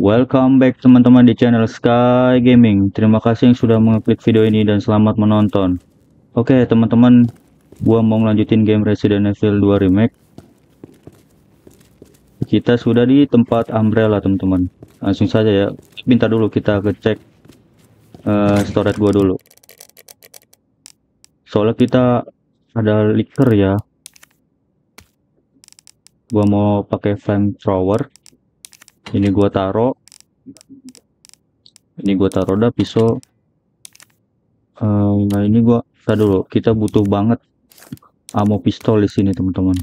Welcome back teman-teman di channel Sky Gaming. Terima kasih yang sudah mengklik video ini dan selamat menonton. Oke teman-teman, gua mau ngelanjutin game Resident Evil 2 Remake. Kita sudah di tempat Umbrella teman-teman. Langsung saja ya. Minta dulu kita cek storage gua dulu. Soalnya kita ada leaker ya. Gua mau pakai flamethrower. Ini gua taruh dah pisau. Nah ini dulu, kita butuh banget ammo pistol di sini teman-teman.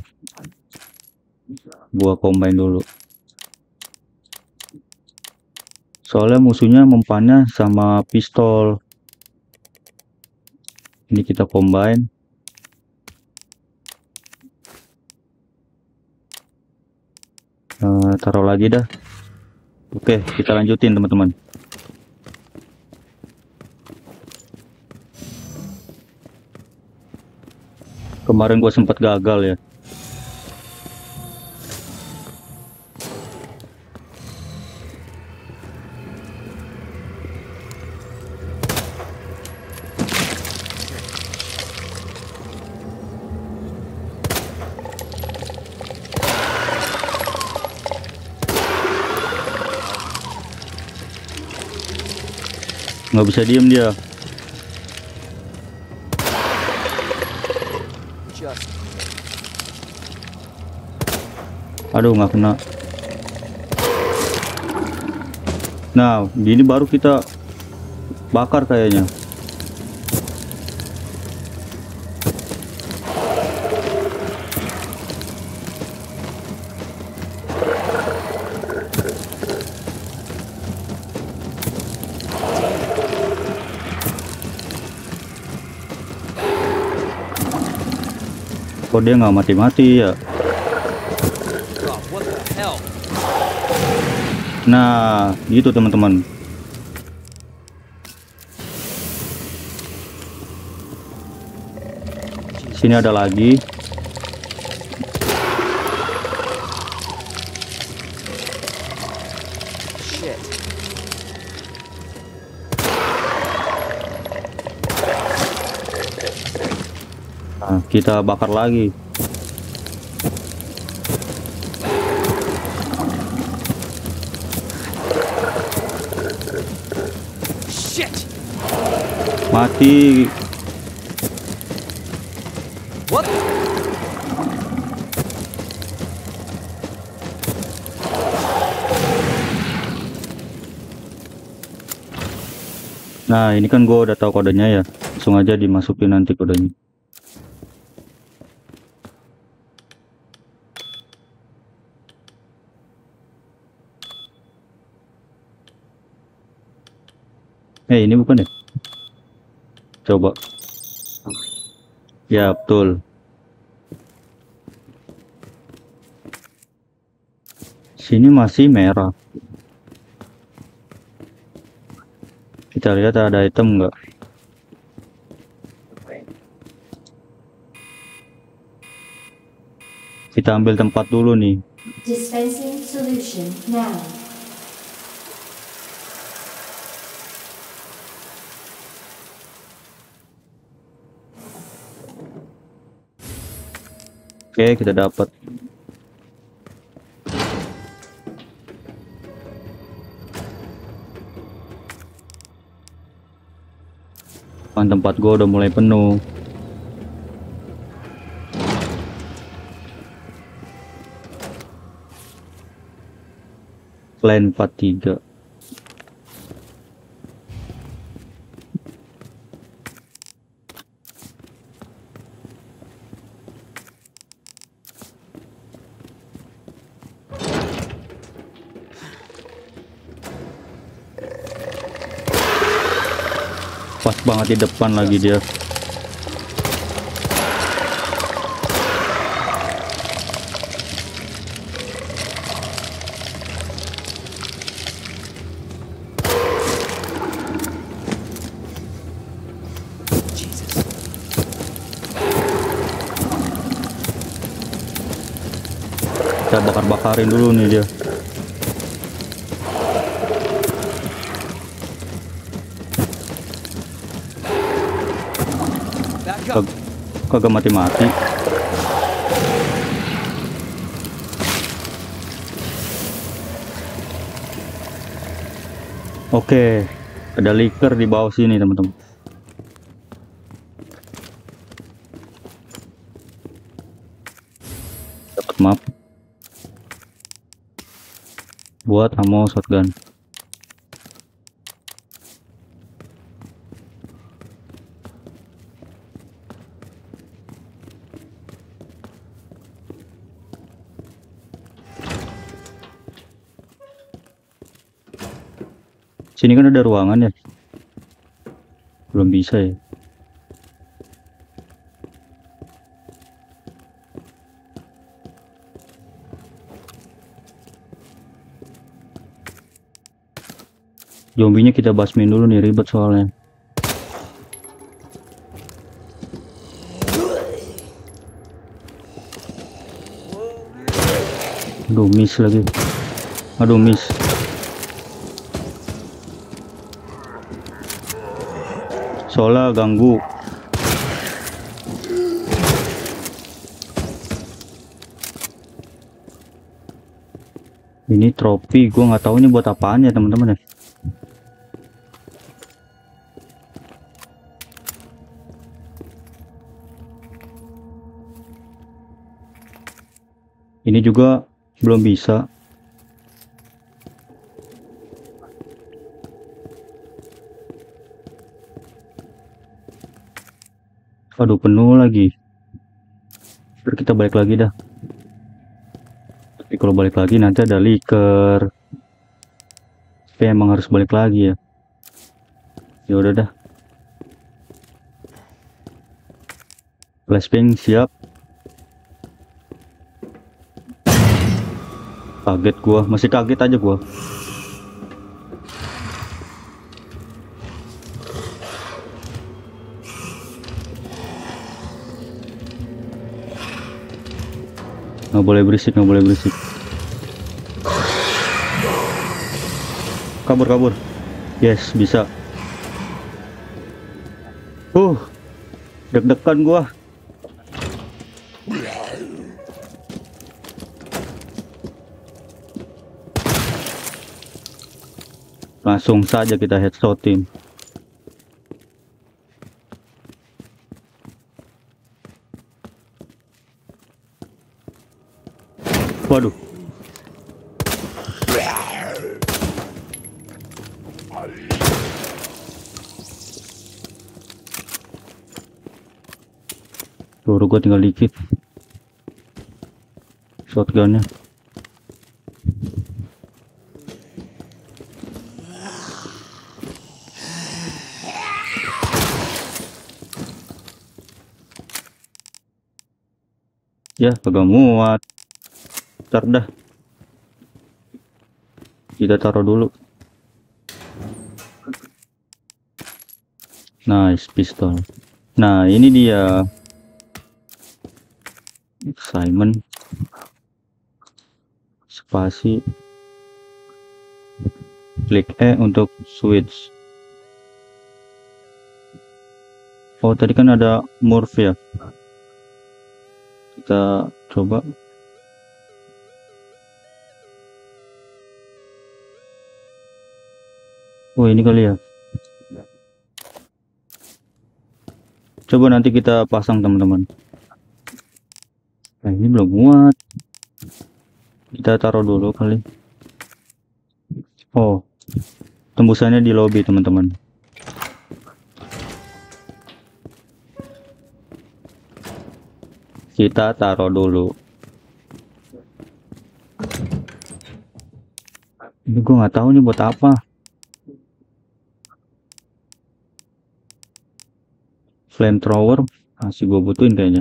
Gua combine dulu. Soalnya musuhnya mempannya sama pistol. Ini kita combine. Taruh lagi dah. Oke, kita lanjutin teman-teman. Kemarin gue sempat gagal ya. Nggak bisa diem dia. Aduh, nggak kena. Nah, gini baru kita bakar kayaknya. Kok dia nggak mati-mati ya? Nah, gitu teman-teman. Sini ada lagi. Nah, kita bakar lagi. Mati. What? Nah, ini kan gue udah tahu kodenya ya. Langsung aja dimasukin nanti kodenya. Ini bukan ya? Coba. Ya, betul. Sini masih merah. Kita lihat ada item enggak. Kita ambil tempat dulu nih. Dispensing solution now. Oke, kita dapat. Tempat gua udah mulai penuh. Plan 43. Pas banget di depan lagi dia. Kita bakar-bakarin dulu nih dia. Kagak mati-mati. Oke, ada liker di bawah sini teman-teman. Dapat map buat ammo shotgun. Sini kan ada ruangan ya. Belum bisa ya. Zombinya kita basmin dulu nih, ribet soalnya. Aduh, miss lagi. Aduh, miss. Soalnya ganggu. Ini trofi, gue nggak tahu ini buat apaan ya teman-teman ya. Ini juga belum bisa. Aduh, penuh lagi. Terus kita balik lagi dah. Tapi kalau balik lagi nanti ada liker. Tapi emang harus balik lagi ya. Ya udah dah. Flashbang siap. Kaget gua, masih kaget aja gua. Nggak boleh berisik, nggak boleh berisik. Kabur, kabur. Yes, bisa. Deg-degan gua. Langsung saja kita headshotin. Waduh. Peluru gua tinggal dikit. Shotgunnya. Ya, kagak muat. Ntar dah. Kita taruh dulu. Nice, pistol. Nah, ini dia. Simon. Spasi. Klik E untuk switch. Oh, tadi kan ada morph ya. Kita coba. Oh, ini kali ya. Coba nanti kita pasang teman-teman. Nah, ini belum muat. Kita taruh dulu kali. Oh, tembusannya di lobby teman-teman. Kita taruh dulu. Ini gue nggak tahu nih buat apa. Flamethrower masih gue butuhin kayaknya.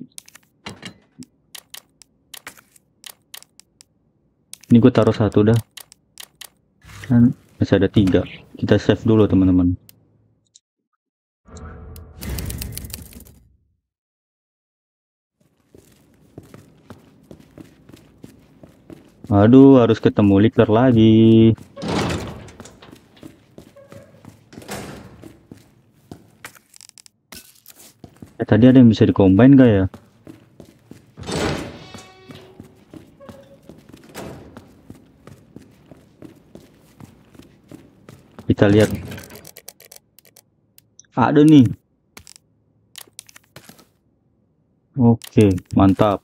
Ini gue taruh satu dah. Kan masih ada 3. Kita save dulu teman-teman. Aduh, harus ketemu liker lagi. Tadi ada yang bisa di-combine gak ya? Kita lihat. Ada nih. Oke, mantap.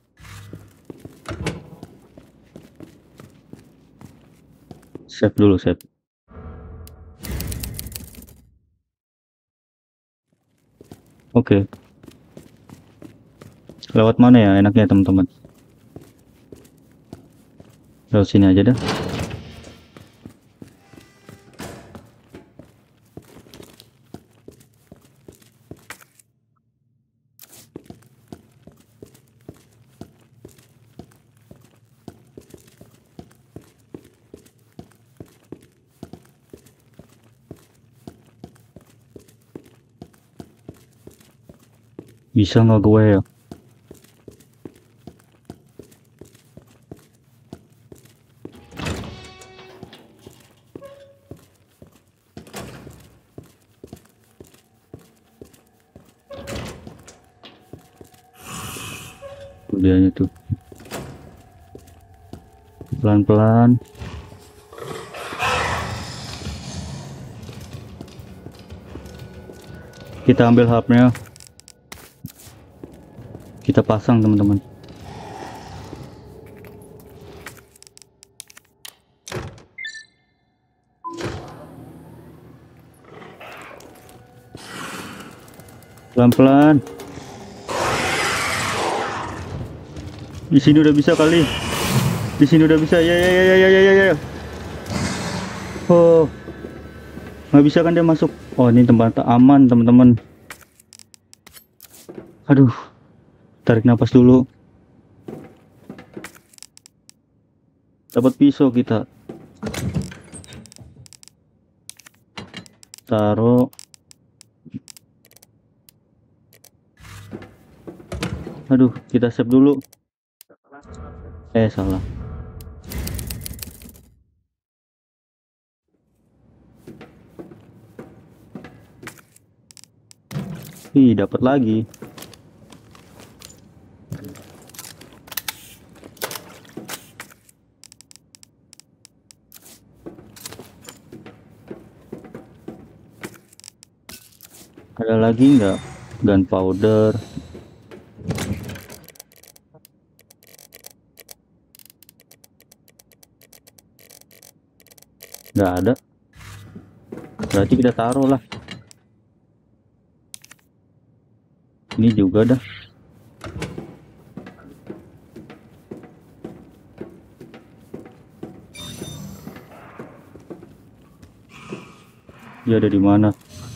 Save dulu, save. Oke. Lewat mana ya enaknya teman-teman? Lewat sini aja dah. Bisa nggak gue ya? Udianya tuh. Pelan-pelan. Kita ambil hubnya. Kita pasang teman-teman. Pelan-pelan. Di sini udah bisa kali. Di sini udah bisa. Ya ya ya ya ya ya ya. Oh. Nggak bisa kan dia masuk. Oh, ini tempat aman teman-teman. Aduh. Tarik napas dulu. Dapat pisau kita. Taruh. Aduh, kita save dulu. Salah. Ih, dapat lagi. Ada lagi nggak? Gunpowder. Nggak ada. Berarti kita taruh lah. Ini juga dah. Dia ada di mana?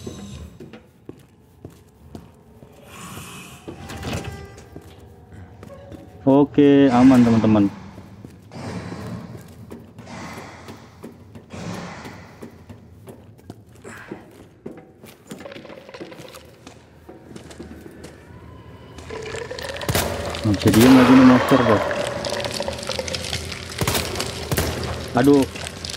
Oke, aman teman-teman. Nggak bisa diem lagi nih monster dah. Aduh.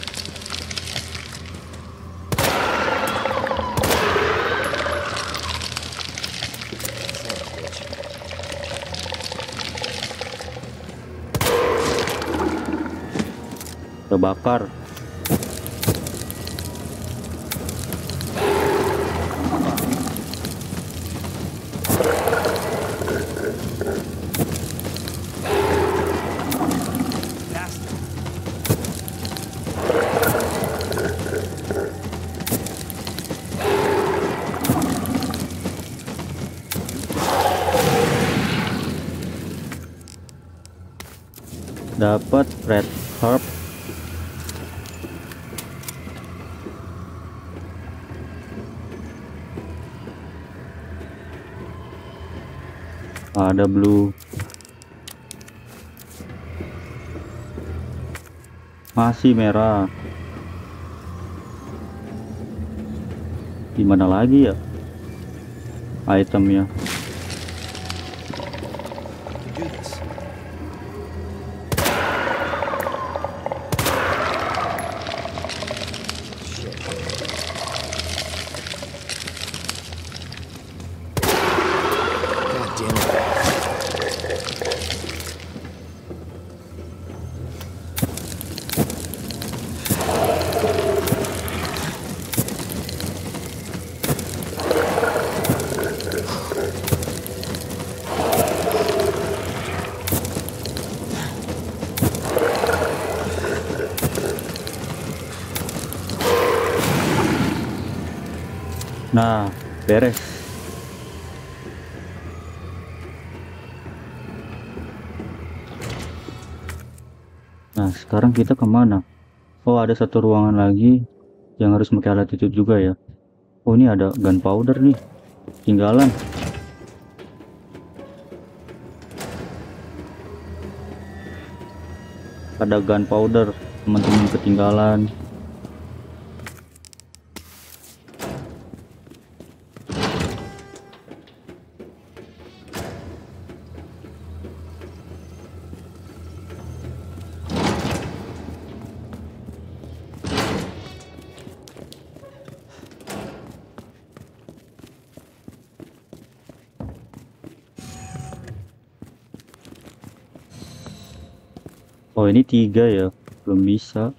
Terbakar. Dapat red herb. Ada blue. Masih merah. Gimana lagi ya itemnya? Nah, beres. Nah, sekarang kita kemana? Oh, ada satu ruangan lagi yang harus pakai alat itu juga ya. Oh, ini ada gunpowder nih, tinggalan. Ada gunpowder, teman-teman, ketinggalan. Oh, ini 3 ya, belum bisa.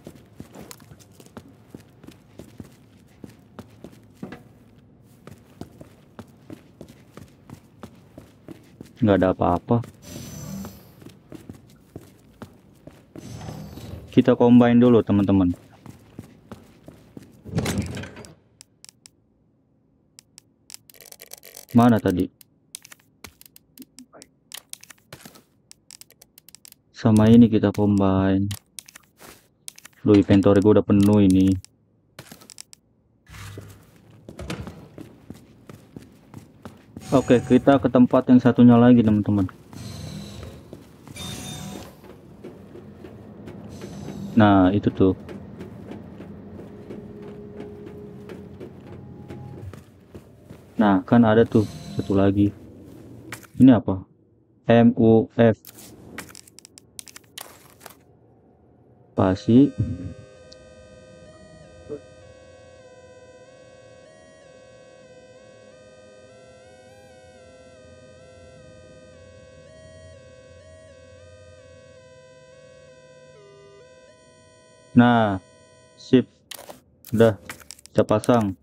Nggak ada apa-apa. Kita combine dulu teman-teman. Mana tadi? Sama ini kita combine. Loh, inventory gue udah penuh ini. Oke, kita ke tempat yang satunya lagi teman-teman. Nah, itu tuh. Nah, kan ada tuh satu lagi. Ini apa? MUF. Pasti. Nah, sip. Udah, kita pasang.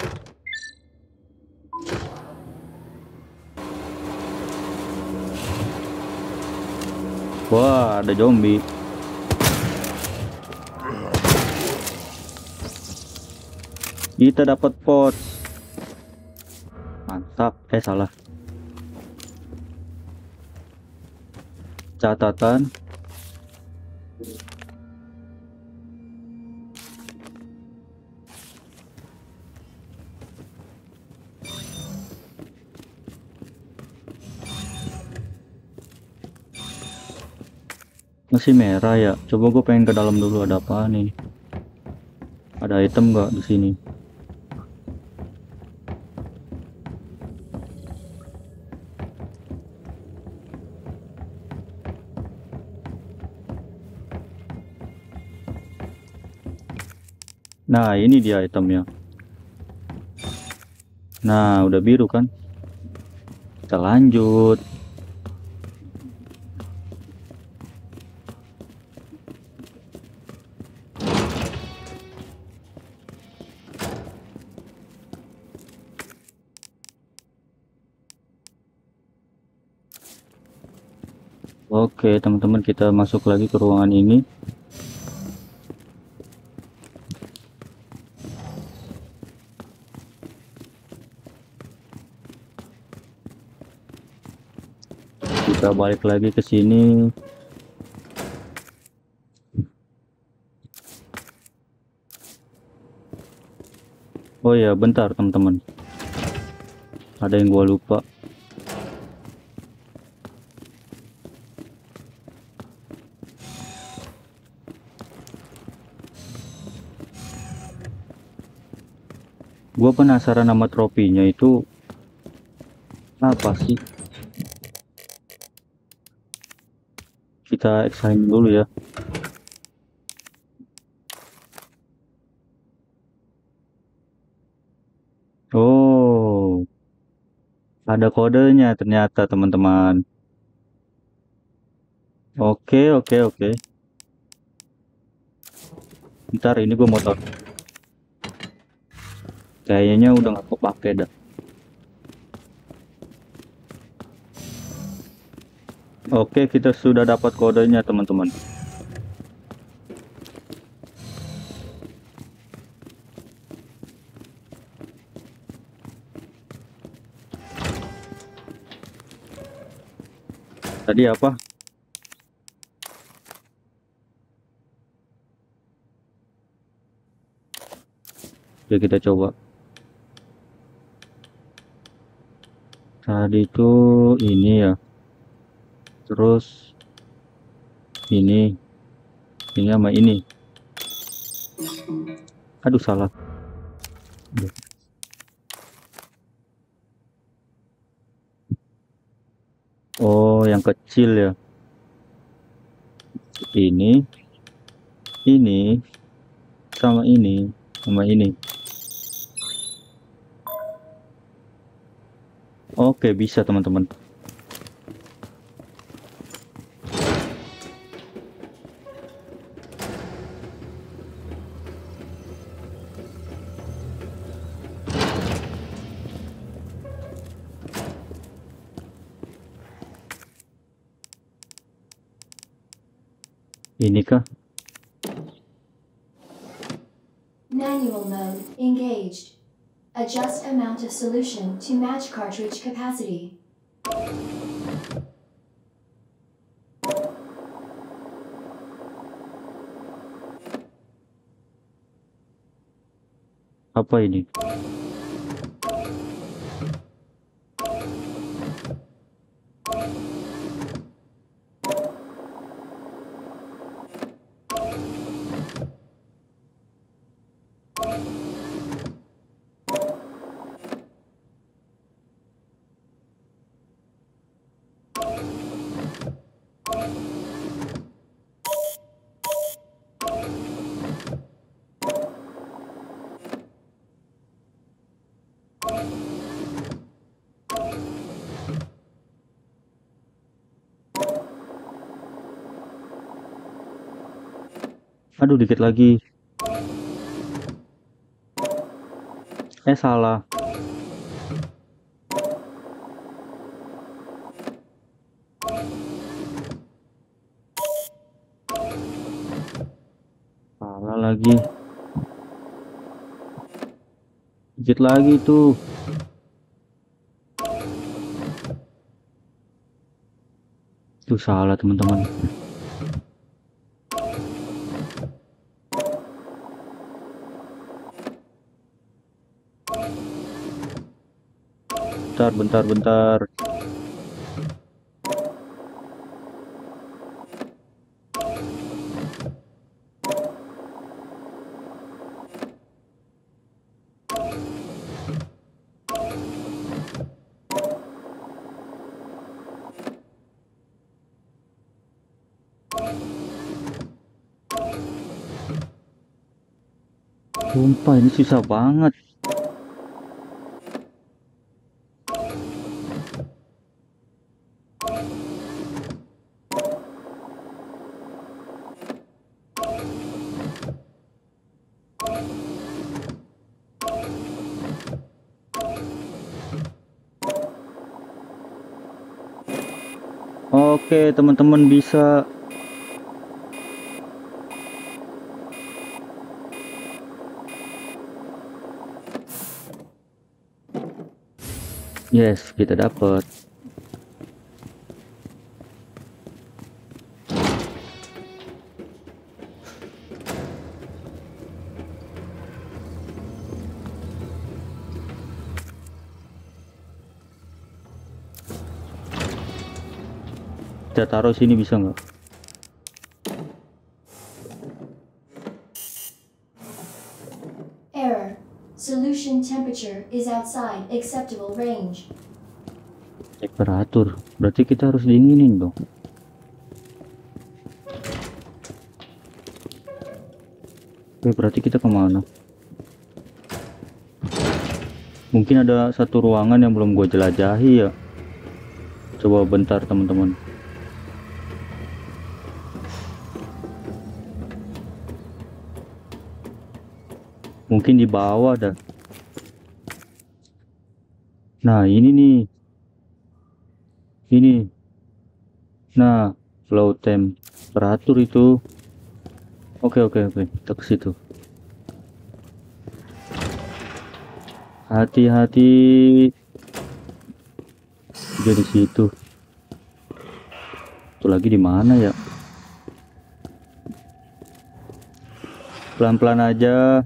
Wah, ada zombie. Kita dapat pot. Mantap. Salah. Catatan. Masih merah ya. Coba gue pengen ke dalam dulu, ada apa nih? Ada item nggak di sini? Nah, ini dia itemnya. Nah, udah biru kan? Kita lanjut. Oke, teman-teman, kita masuk lagi ke ruangan ini. Kita balik lagi ke sini. Oh ya, bentar teman-teman. Ada yang gua lupa. Gua penasaran nama tropinya itu apa sih? Kita examine dulu ya. Oh, ada kodenya ternyata teman-teman. Oke, oke, oke. Ntar ini gue motor. Kayaknya udah nggak kepake dah. Oke, kita sudah dapat kodenya teman-teman. Tadi apa? Ya kita coba. Tadi itu ini ya. Terus ini sama ini. Aduh salah. Oh, yang kecil ya. Ini sama ini. Oke, bisa teman-teman. Ini kah? Manual mode engaged. Adjust amount of solution to match cartridge capacity. Apa ini? Aduh, dikit lagi. Salah. Salah lagi. Dikit lagi tuh. Tuh salah teman-teman. Bentar. Sumpah ini susah banget. Oke, teman-teman bisa. Yes, kita dapat. Kita taruh sini bisa nggak? Error. Solution temperature is outside acceptable range. Temperatur. Berarti kita harus dinginin dong. Oke, berarti kita kemana? Mungkin ada satu ruangan yang belum gue jelajahi ya. Coba bentar teman-teman. Mungkin di bawah dah. Nah ini nih. Ini. Nah, flow temperatur itu. Oke. Kita ke situ. Hati-hati. Jadi situ. Itu lagi di mana ya? Pelan-pelan aja.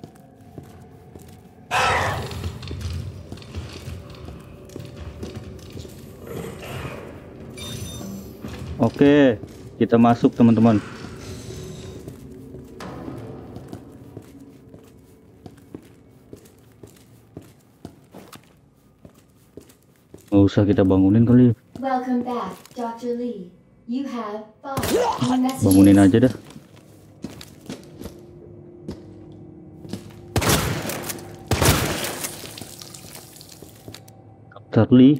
Oke, kita masuk teman-teman. Nggak usah kita bangunin kali. Welcome back, Dr. Lee. You have 5 new Bangunin messages. aja dah. Dr. Lee.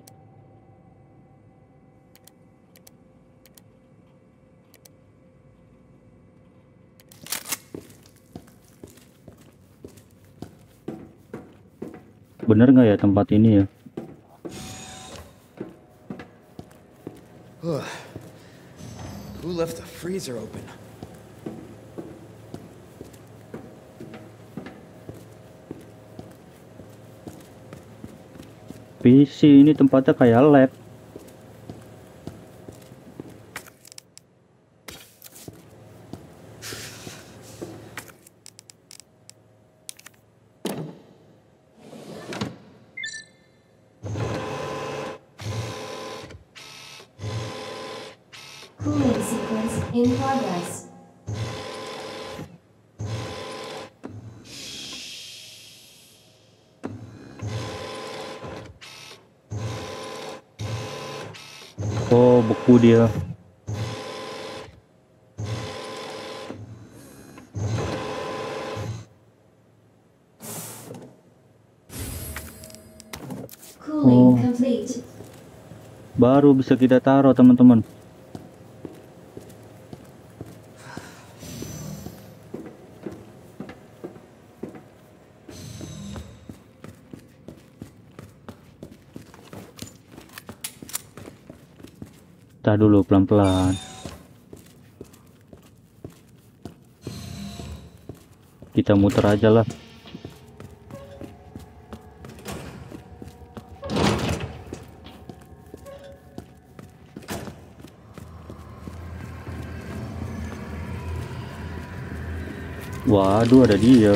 Bener nggak ya tempat ini ya? Who left the freezer open? PC ini tempatnya kayak lab. Cooling sequence in progress. Oh, beku dia. Cooling Oh. complete. Baru bisa kita taruh teman-teman. Tar dulu pelan-pelan. Kita muter aja lah. Waduh, ada dia.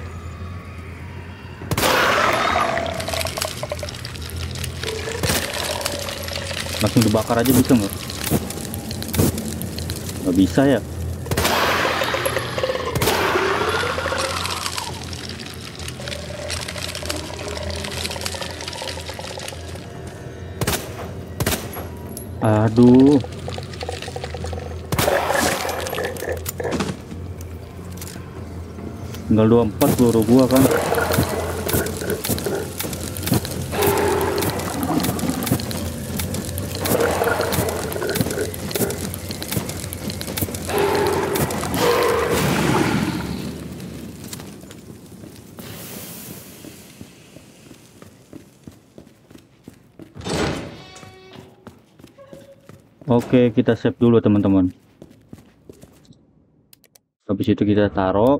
Langsung dibakar aja bisa nggak? Nggak bisa ya? Aduh. Tinggal 24 peluru gua kan. Oke, kita save dulu teman-teman. Habis itu kita taruh.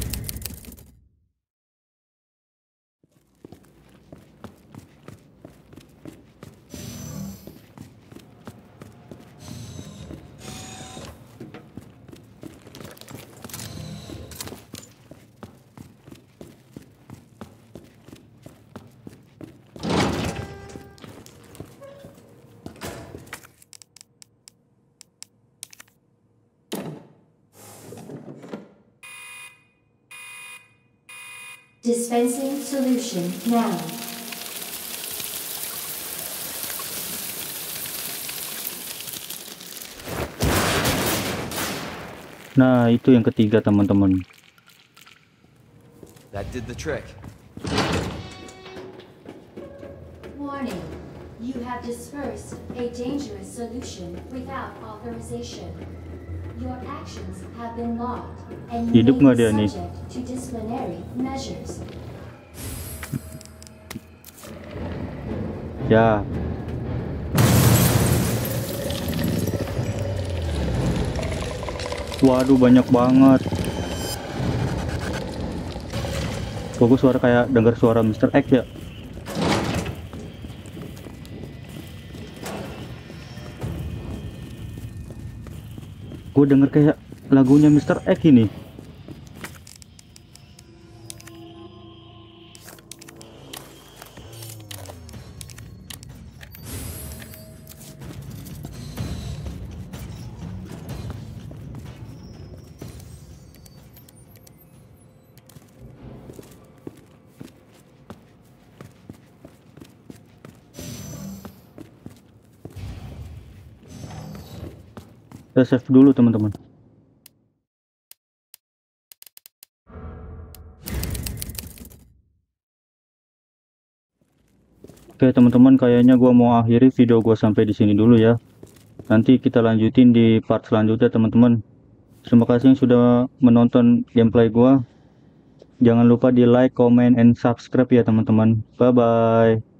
Dispensing solution now. Nah, itu yang ketiga teman-teman. That did the trick. Warning. You have dispersed a dangerous solution without authorization. Your actions have been logged and you Hidup may nggak be dia nih? subject to disciplinary measures. Ya. Waduh, banyak banget. Kok gue suara kayak dengar suara Mr. X ya? Gue denger kayak lagunya Mr. X ini. Kita save dulu teman-teman. Oke teman-teman, kayaknya gua mau akhiri video gua sampai di sini dulu ya. Nanti kita lanjutin di part selanjutnya teman-teman. Terima kasih yang sudah menonton gameplay gua. Jangan lupa di like, comment, and subscribe ya teman-teman. Bye bye.